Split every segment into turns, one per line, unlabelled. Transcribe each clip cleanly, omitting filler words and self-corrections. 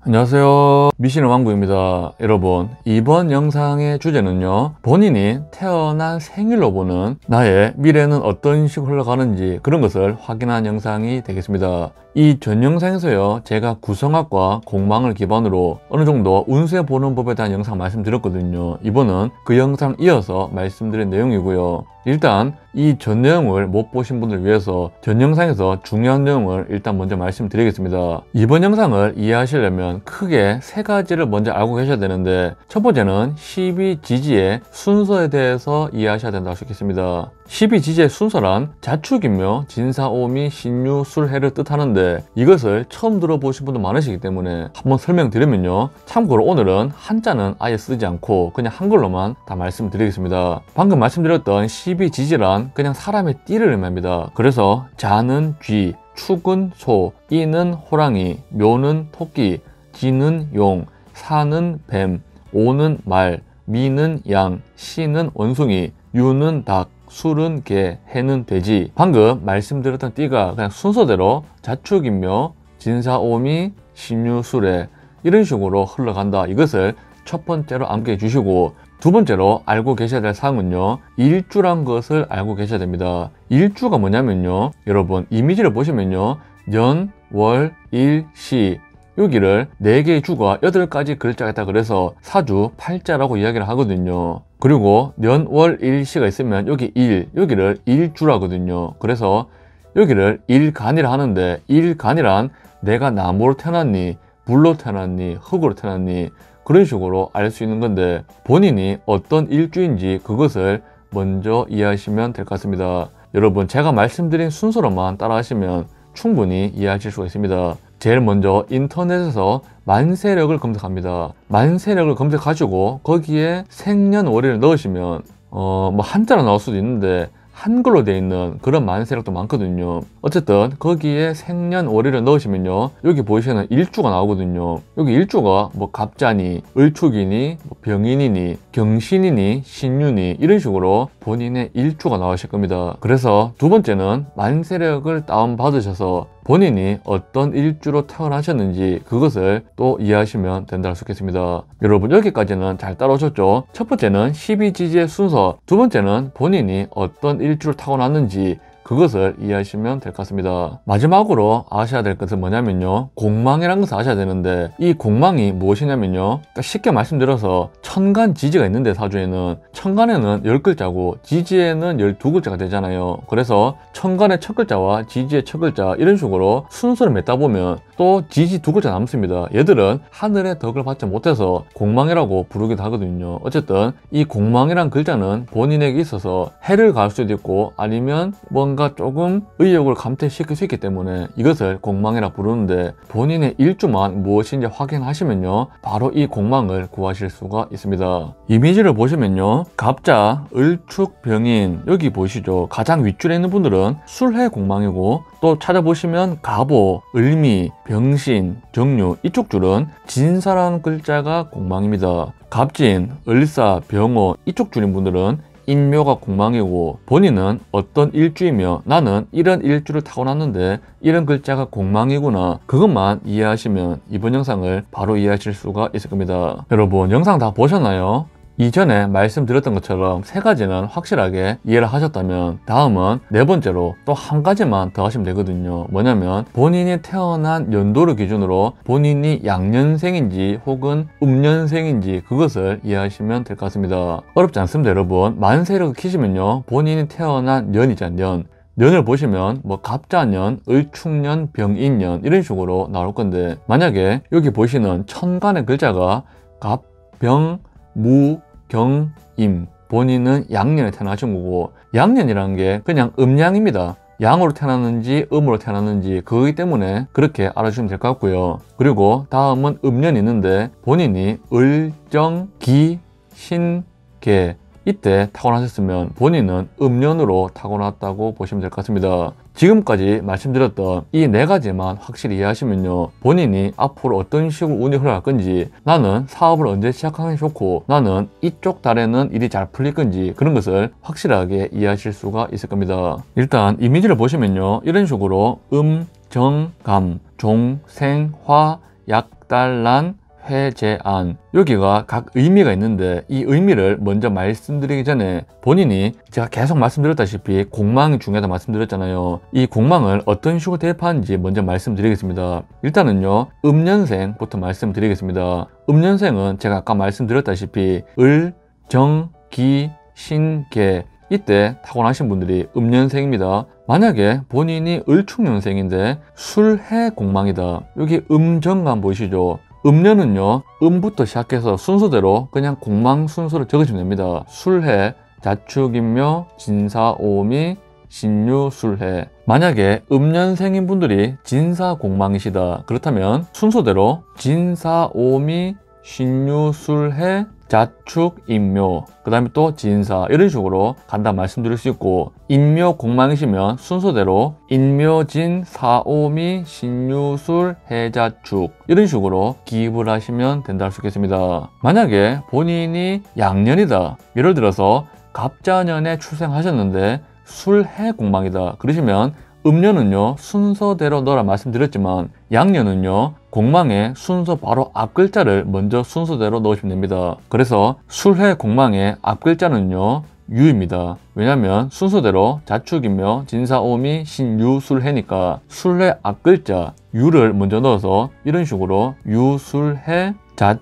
안녕하세요, 미신의 왕구입니다. 여러분, 이번 영상의 주제는요, 본인이 태어난 생일로 보는 나의 미래는 어떤 식으로 흘러가는지 그런 것을 확인한 영상이 되겠습니다. 이 전 영상에서요, 제가 구성학과 공망을 기반으로 어느 정도 운세 보는 법에 대한 영상 말씀드렸거든요. 이번은 그 영상 이어서 말씀드린 내용이고요. 일단 이 전 내용을 못 보신 분들 위해서 전 영상에서 중요한 내용을 일단 먼저 말씀드리겠습니다. 이번 영상을 이해하시려면 크게 세 가지를 먼저 알고 계셔야 되는데, 첫 번째는 12지지의 순서에 대해서 이해하셔야 된다고 싶겠습니다. 12지지의 순서란 자축인묘, 진사오미, 신유, 술해를 뜻하는데, 이것을 처음 들어보신 분도 많으시기 때문에 한번 설명드리면요, 참고로 오늘은 한자는 아예 쓰지 않고 그냥 한글로만 다 말씀드리겠습니다. 방금 말씀드렸던 12지지란 그냥 사람의 띠를 의미합니다. 그래서 자는 쥐, 축은 소, 이는 호랑이, 묘는 토끼, 지는 용, 사는 뱀, 오는 말, 미는 양, 시는 원숭이, 유는 닭, 술은 개, 해는 돼지. 방금 말씀드렸던 띠가 그냥 순서대로 자축인묘, 진사오미, 신유술해 이런 식으로 흘러간다. 이것을 첫 번째로 암기해 주시고, 두 번째로 알고 계셔야 될 사항은요, 일주란 것을 알고 계셔야 됩니다. 일주가 뭐냐면요, 여러분 이미지를 보시면요, 년, 월, 일, 시, 여기를 4개의 주가 8가지 글자가 있다 그래서 사주, 팔자라고 이야기를 하거든요. 그리고 년, 월, 일, 시가 있으면 여기 일, 여기를 일주라거든요. 그래서 여기를 일간이라 하는데, 일간이란 내가 나무로 태어났니, 불로 태어났니, 흙으로 태어났니, 그런 식으로 알 수 있는 건데, 본인이 어떤 일주인지 그것을 먼저 이해하시면 될 것 같습니다. 여러분, 제가 말씀드린 순서로만 따라 하시면 충분히 이해하실 수가 있습니다. 제일 먼저 인터넷에서 만세력을 검색합니다. 만세력을 검색하시고 거기에 생년월일을 넣으시면 뭐 한자로 나올 수도 있는데 한글로 되어 있는 그런 만세력도 많거든요. 어쨌든 거기에 생년월일을 넣으시면요, 여기 보시는 일주가 나오거든요. 여기 일주가 뭐 갑자니, 을축이니, 뭐 병인이니, 경신이니, 신유니 이런 식으로 본인의 일주가 나오실 겁니다. 그래서 두 번째는 만세력을 다운받으셔서 본인이 어떤 일주로 태어나셨는지 그것을 또 이해하시면 된다고 싶겠습니다. 여러분, 여기까지는 잘 따라오셨죠? 첫 번째는 12지지의 순서, 두 번째는 본인이 어떤 일주를 타고났는지 그것을 이해하시면 될 것 같습니다. 마지막으로 아셔야 될 것은 뭐냐면요, 공망이라는 것을 아셔야 되는데, 이 공망이 무엇이냐면요, 그러니까 쉽게 말씀드려서 천간지지가 있는데, 사주에는 천간에는 10글자고 지지에는 12글자가 되잖아요. 그래서 천간의 첫 글자와 지지의 첫 글자 이런 식으로 순서를 맺다 보면 또 지지 2글자 남습니다. 얘들은 하늘의 덕을 받지 못해서 공망이라고 부르기도 하거든요. 어쨌든 이 공망이란 글자는 본인에게 있어서 해를 가할 수도 있고 아니면 뭔가 조금 의욕을 감퇴시킬 수 있기 때문에 이것을 공망이라 부르는데, 본인의 일주만 무엇인지 확인하시면요, 바로 이 공망을 구하실 수가 있습니다. 이미지를 보시면요, 갑자, 을축, 병인, 여기 보이시죠? 가장 윗줄에 있는 분들은 술해 공망이고, 또 찾아보시면 갑오, 을미, 병신, 정유 이쪽 줄은 진사라는 글자가 공망입니다. 갑진, 을사, 병호 이쪽 줄인 분들은 인묘가 공망이고, 본인은 어떤 일주이며 나는 이런 일주를 타고났는데 이런 글자가 공망이구나, 그것만 이해하시면 이번 영상을 바로 이해하실 수가 있을 겁니다. 여러분, 영상 다 보셨나요? 이전에 말씀드렸던 것처럼 세 가지는 확실하게 이해를 하셨다면, 다음은 네 번째로 또 한 가지만 더 하시면 되거든요. 뭐냐면 본인이 태어난 연도를 기준으로 본인이 양년생인지 혹은 음년생인지 그것을 이해하시면 될 것 같습니다. 어렵지 않습니다. 여러분, 만세력을 키시면요, 본인이 태어난 년이잖아요. 년을 보시면 뭐 갑자년, 을축년, 병인년 이런 식으로 나올 건데, 만약에 여기 보시는 천간의 글자가 갑, 병, 무, 경, 임, 본인은 양년에 태어나신 거고, 양년이라는 게 그냥 음양입니다. 양으로 태어났는지 음으로 태어났는지 그거기 때문에 그렇게 알아주시면 될 것 같고요. 그리고 다음은 음년이 있는데, 본인이 을, 정, 기, 신, 개 이때 타고나셨으면 본인은 음년으로 타고났다고 보시면 될 것 같습니다. 지금까지 말씀드렸던 이 네 가지만 확실히 이해하시면요, 본인이 앞으로 어떤 식으로 운이 흘러갈 건지, 나는 사업을 언제 시작하는 게 좋고 나는 이쪽 달에는 일이 잘 풀릴 건지 그런 것을 확실하게 이해하실 수가 있을 겁니다. 일단 이미지를 보시면요, 이런 식으로 정, 감, 종, 생, 화, 약, 약달란 회제안, 여기가 각 의미가 있는데 이 의미를 먼저 말씀드리기 전에 본인이 제가 계속 말씀드렸다시피 공망이 중요하다 말씀드렸잖아요. 이 공망을 어떤 식으로 대입하는지 먼저 말씀드리겠습니다. 일단은요, 음년생부터 말씀드리겠습니다. 음년생은 제가 아까 말씀드렸다시피 을, 정, 기, 신, 개, 이때 타고나신 분들이 음년생입니다. 만약에 본인이 을축년생인데 술해 공망이다. 여기 음정감 보이시죠? 음년은요, 음부터 시작해서 순서대로 그냥 공망 순서를 적으시면 됩니다. 술해, 자축인묘, 진사오미, 신유술해. 만약에 음년생인 분들이 진사공망이시다. 그렇다면 순서대로 진사오미, 신유술해, 자축인묘, 그 다음에 또 진사, 이런 식으로 간다 말씀드릴 수 있고, 인묘 공망이시면 순서대로 인묘진, 사오미, 신유술, 해자축, 이런 식으로 기입을 하시면 된다 할 수 있겠습니다. 만약에 본인이 양년이다, 예를 들어서 갑자년에 출생하셨는데 술해 공망이다 그러시면 음년은요 순서대로 넣으라 말씀드렸지만 양년은요 공망의 순서 바로 앞 글자를 먼저 순서대로 넣으시면 됩니다. 그래서 술해 공망의 앞 글자는요 유입니다. 왜냐하면 순서대로 자축이며 진사오미 신유술해니까 술해 앞 글자 유를 먼저 넣어서 이런 식으로 유술해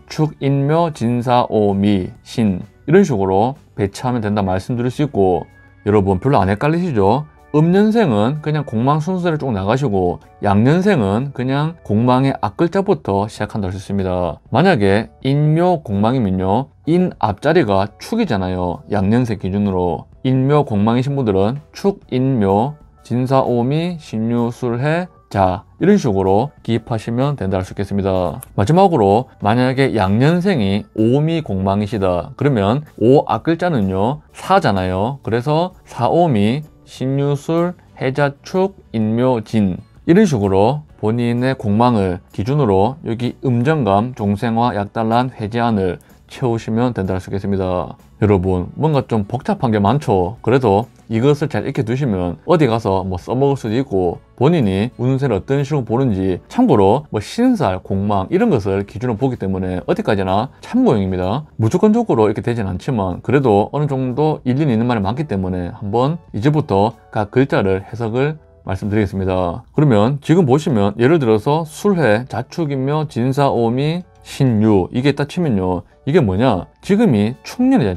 자축인묘 진사오미 신, 이런 식으로 배치하면 된다 말씀드릴 수 있고, 여러분 별로 안 헷갈리시죠? 음년생은 그냥 공망 순서대로 쭉 나가시고 양년생은 그냥 공망의 앞글자부터 시작한다 할 수 있습니다. 만약에 인묘 공망이면요 인 앞자리가 축이잖아요. 양년생 기준으로 인묘 공망이신 분들은 축, 인묘, 진사오미, 신유술해, 자, 이런 식으로 기입하시면 된다 할 수 있겠습니다. 마지막으로 만약에 양년생이 오미 공망이시다 그러면 오 앞글자는요 사잖아요. 그래서 사오미, 신유술, 해자축, 인묘진, 이런 식으로 본인의 공망을 기준으로 여기 음정감, 종생화, 약달란, 회제안을 채우시면 된다 할 수 있겠습니다. 여러분 뭔가 좀 복잡한 게 많죠? 그래도 이것을 잘 익혀 두시면 어디 가서 뭐 써먹을 수도 있고 본인이 운세를 어떤 식으로 보는지 참고로 뭐 신살, 공망 이런 것을 기준으로 보기 때문에 어디까지나 참고용입니다. 무조건적으로 이렇게 되진 않지만 그래도 어느 정도 일리는 있는 말이 많기 때문에 한번 이제부터 각 글자를 해석을 말씀드리겠습니다. 그러면 지금 보시면 예를 들어서 술해, 자축인묘, 진사오미, 신유, 이게 딱 치면요 이게 뭐냐, 지금이 축년이잖아요.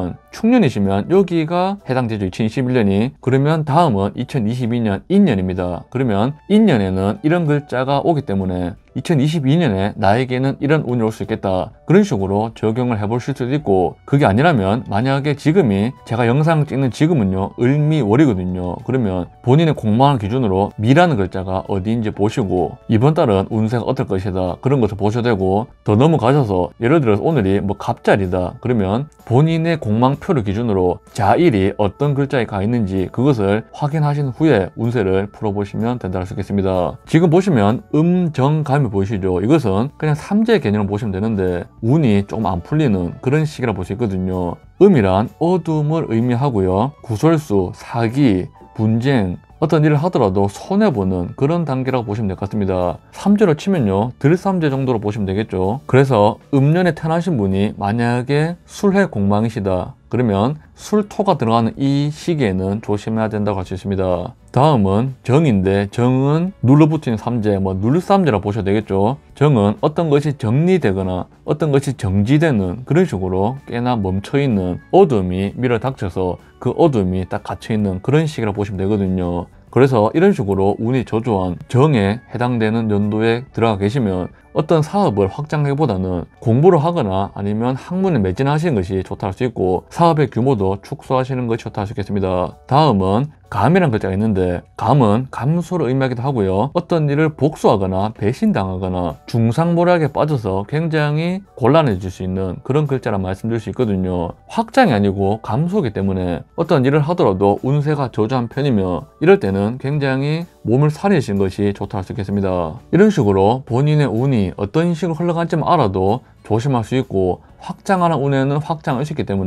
축년이시면 여기가 해당되죠. 2021년이. 그러면 다음은 2022년 인년입니다. 그러면 인년에는 이런 글자가 오기 때문에 2022년에 나에게는 이런 운이 올 수 있겠다, 그런 식으로 적용을 해보실 수도 있고, 그게 아니라면 만약에 지금이 제가 영상 찍는 지금은요 을미월이거든요. 그러면 본인의 공망을 기준으로 미라는 글자가 어디인지 보시고 이번 달은 운세가 어떨 것이다 그런 것을 보셔야 되고, 더 넘어가셔서 예를 들어서 오늘이 뭐 갑자리다 그러면 본인의 공망표를 기준으로 자일이 어떤 글자에 가 있는지 그것을 확인하신 후에 운세를 풀어보시면 된다 할 수 있겠습니다. 지금 보시면 음정감이 보이시죠? 이것은 그냥 삼재 개념으로 보시면 되는데 운이 조금 안 풀리는 그런 시기라 볼 수 있거든요. 음이란 어둠을 의미하고요, 구설수, 사기, 분쟁, 어떤 일을 하더라도 손해보는 그런 단계라고 보시면 될 것 같습니다. 삼재로 치면요 들삼재 정도로 보시면 되겠죠. 그래서 음년에 태어나신 분이 만약에 술해 공망이시다 그러면 술토가 들어가는 이 시기에는 조심해야 된다고 할 수 있습니다. 다음은 정인데, 정은 눌러붙이는 삼재, 뭐 눌삼재라고 보셔도 되겠죠. 정은 어떤 것이 정리되거나 어떤 것이 정지되는 그런 식으로 꽤나 멈춰있는 어둠이 밀어닥쳐서 그 어둠이 딱 갇혀있는 그런 시기라고 보시면 되거든요. 그래서 이런 식으로 운이 저조한 정에 해당되는 연도에 들어가 계시면 어떤 사업을 확장하기보다는 공부를 하거나 아니면 학문에 매진하시는 것이 좋다 할 수 있고, 사업의 규모도 축소하시는 것이 좋다 할 수 있겠습니다. 다음은 감이라는 글자가 있는데, 감은 감소를 의미하기도 하고요, 어떤 일을 복수하거나 배신당하거나 중상모략에 빠져서 굉장히 곤란해질 수 있는 그런 글자라 말씀드릴 수 있거든요. 확장이 아니고 감소이기 때문에 어떤 일을 하더라도 운세가 저조한 편이며 이럴 때는 굉장히 몸을 사리시는 것이 좋다 할 수 있겠습니다. 이런 식으로 본인의 운이 어떤 식으로 흘러갈지만 알아도 조심할 수 있고, 확장하는 운에는 확장을 할 수 있기 때문에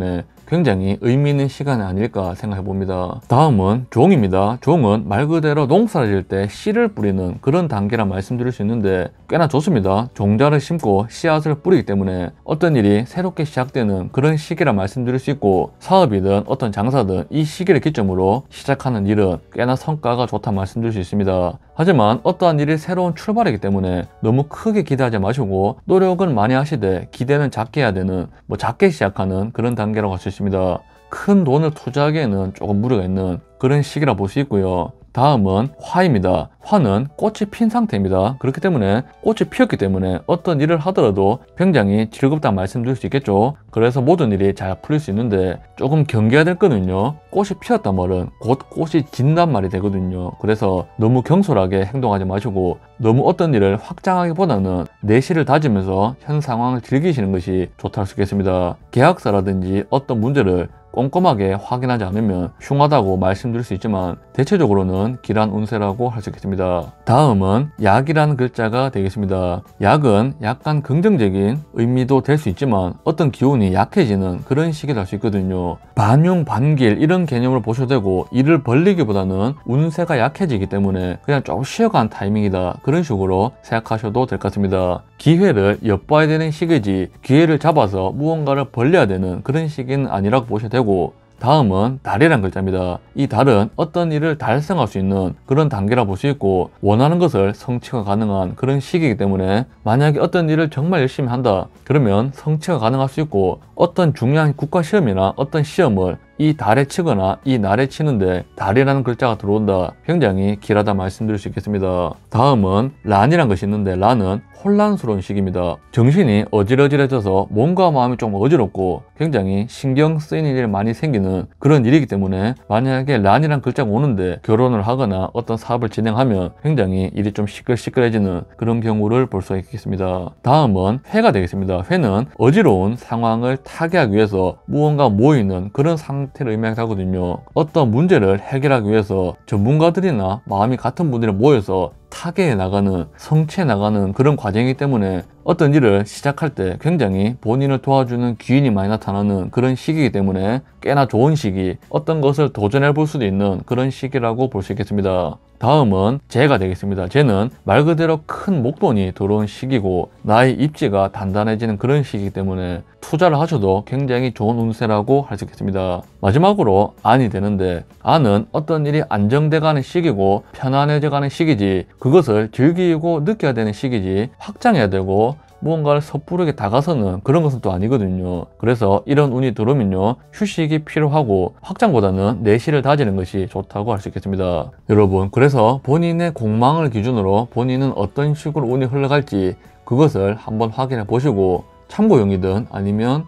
굉장히 의미 있는 시간이 아닐까 생각해 봅니다. 다음은 종입니다. 종은 말 그대로 농사를 지을 때 씨를 뿌리는 그런 단계라 말씀드릴 수 있는데 꽤나 좋습니다. 종자를 심고 씨앗을 뿌리기 때문에 어떤 일이 새롭게 시작되는 그런 시기라 말씀드릴 수 있고, 사업이든 어떤 장사든 이 시기를 기점으로 시작하는 일은 꽤나 성과가 좋다 말씀드릴 수 있습니다. 하지만 어떠한 일이 새로운 출발이기 때문에 너무 크게 기대하지 마시고 노력은 많이 하시되 기대는 작게 해야 되는, 작게 시작하는 그런 단계라고 할 수 있습니다. 큰 돈을 투자하기에는 조금 무리가 있는 그런 시기라 볼 수 있고요. 다음은 화입니다. 화는 꽃이 핀 상태입니다. 그렇기 때문에 꽃이 피었기 때문에 어떤 일을 하더라도 굉장히 즐겁다 말씀드릴 수 있겠죠. 그래서 모든 일이 잘 풀릴 수 있는데 조금 경계해야 될 거는요, 꽃이 피었단 말은 곧 꽃이 진단 말이 되거든요. 그래서 너무 경솔하게 행동하지 마시고 너무 어떤 일을 확장하기보다는 내실을 다지면서 현 상황을 즐기시는 것이 좋다 할 수 있겠습니다. 계약서라든지 어떤 문제를 꼼꼼하게 확인하지 않으면 흉하다고 말씀드릴 수 있지만 대체적으로는 길한 운세라고 할 수 있겠습니다. 다음은 약이라는 글자가 되겠습니다. 약은 약간 긍정적인 의미도 될 수 있지만 어떤 기운이 약해지는 그런 시기를 할 수 있거든요. 반용 반길 이런 개념으로 보셔도 되고, 일을 벌리기보다는 운세가 약해지기 때문에 그냥 좀 쉬어간 타이밍이다, 그런 식으로 생각하셔도 될 것 같습니다. 기회를 엿봐야 되는 시기지 기회를 잡아서 무언가를 벌려야 되는 그런 시기는 아니라고 보셔도 되고, 다음은 달이란 글자입니다. 이 달은 어떤 일을 달성할 수 있는 그런 단계라 볼 수 있고, 원하는 것을 성취가 가능한 그런 시기이기 때문에 만약에 어떤 일을 정말 열심히 한다 그러면 성취가 가능할 수 있고, 어떤 중요한 국가 시험이나 어떤 시험을 이 달에 치거나 이 날에 치는데 달이라는 글자가 들어온다, 굉장히 길하다 말씀드릴 수 있겠습니다. 다음은 란이란 것이 있는데, 란은 혼란스러운 시기입니다. 정신이 어질어질해져서 몸과 마음이 좀 어지럽고 굉장히 신경 쓰이는 일이 많이 생기는 그런 일이기 때문에 만약에 란이란 글자가 오는데 결혼을 하거나 어떤 사업을 진행하면 굉장히 일이 좀 시끌시끌해지는 그런 경우를 볼 수가 있겠습니다. 다음은 회가 되겠습니다. 회는 어지러운 상황을 타개하기 위해서 무언가 모이는 그런 상태를 의미하기도 하거든요. 어떤 문제를 해결하기 위해서 전문가들이나 마음이 같은 분들이 모여서 타개해 나가는, 성취해 나가는 그런 과정이기 때문에 어떤 일을 시작할 때 굉장히 본인을 도와주는 귀인이 많이 나타나는 그런 시기이기 때문에 꽤나 좋은 시기, 어떤 것을 도전해 볼 수도 있는 그런 시기라고 볼 수 있겠습니다. 다음은 재가 되겠습니다. 재는 말 그대로 큰 목돈이 들어온 시기고 나의 입지가 단단해지는 그런 시기이기 때문에 투자를 하셔도 굉장히 좋은 운세라고 할 수 있겠습니다. 마지막으로 안이 되는데, 안은 어떤 일이 안정돼가는 시기고 편안해져가는 시기지, 그것을 즐기고 느껴야 되는 시기지 확장해야 되고 무언가를 섣부르게 다가서는 그런 것은 또 아니거든요. 그래서 이런 운이 들어오면요, 휴식이 필요하고 확장보다는 내실을 다지는 것이 좋다고 할 수 있겠습니다. 여러분, 그래서 본인의 공망을 기준으로 본인은 어떤 식으로 운이 흘러갈지 그것을 한번 확인해 보시고 참고용이든 아니면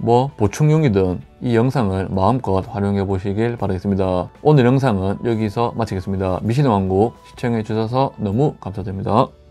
보충용이든 이 영상을 마음껏 활용해 보시길 바라겠습니다. 오늘 영상은 여기서 마치겠습니다. 미신의 왕국 시청해 주셔서 너무 감사드립니다.